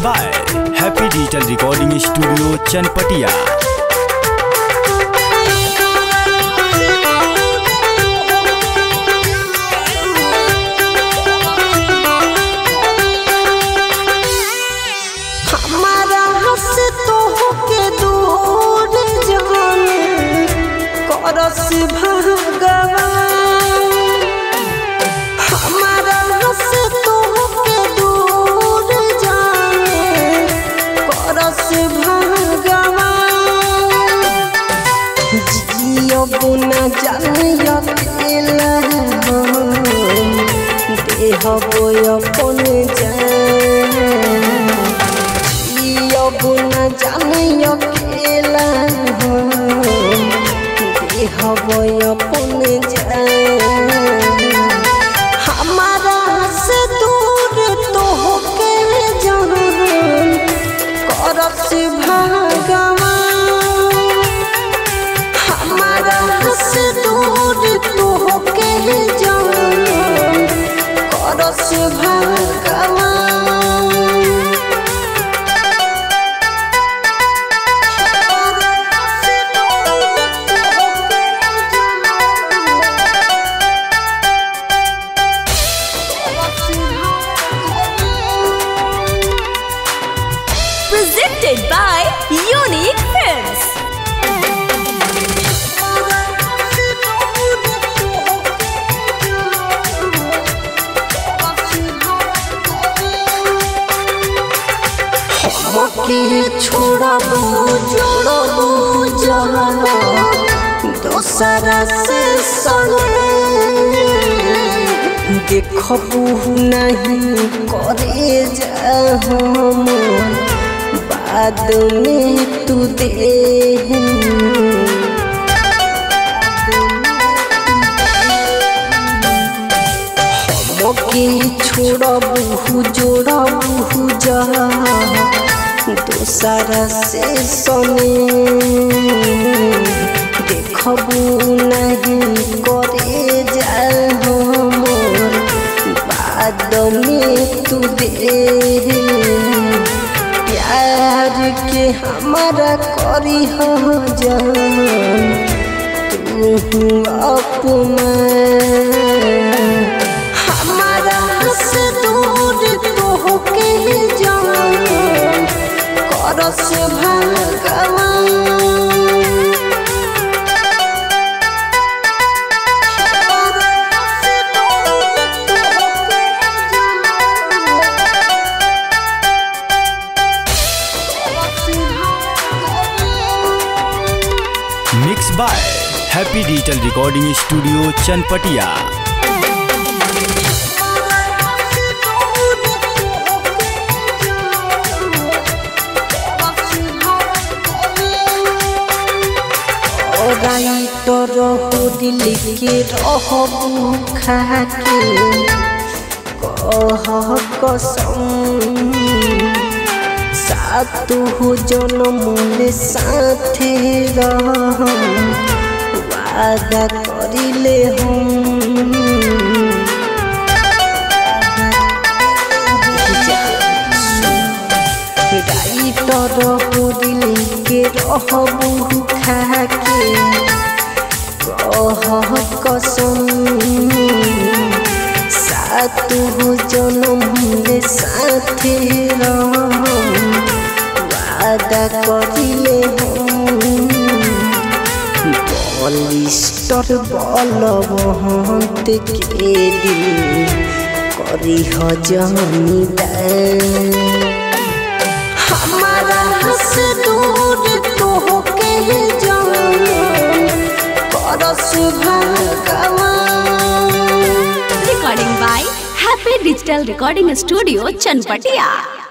By Happy Digital Recording Studio Chanpatia. भगवान हमारा हंस तो के दूर जाने करस भगवान जियो बुना जानियो अकेला देह बोय अपन जान जियो बुना जानियो अकेला हवय अपन हमारा से दूर तो होके जहान करस भगवान हमारा से दूर तो होके जहान करस भगवान। Presented by Unique Films. हमके छोड़बू जोड़बू जहाना दोसरा से संगे देखबू नहीं करे जा बाद में तू दे हमके छोड़बू जोड़बू जा दोसरा से सने देखबू नहीं करे जा बाद में तू दे प्यार के हमारा करी हो जान तू अपमान हमारा से दूर तो होके जान करस भगवान। Mix by Happy Digital Recording Studio Chanpatia. Writer हो दिल के रहबू खाके कह कसम साथ हो जन्म में साथे रह वादा करिले हम राइटर हो दिल के रहबू खाके कह कसम साथ हो जन्म में साथे रह वादा करिले हम बलिष्ठर बलवंत के दिल करी जमीदार हमारा से दूर तो होके जान करस भगवान। Recording by Happy Digital Recording Studio Chanpatia।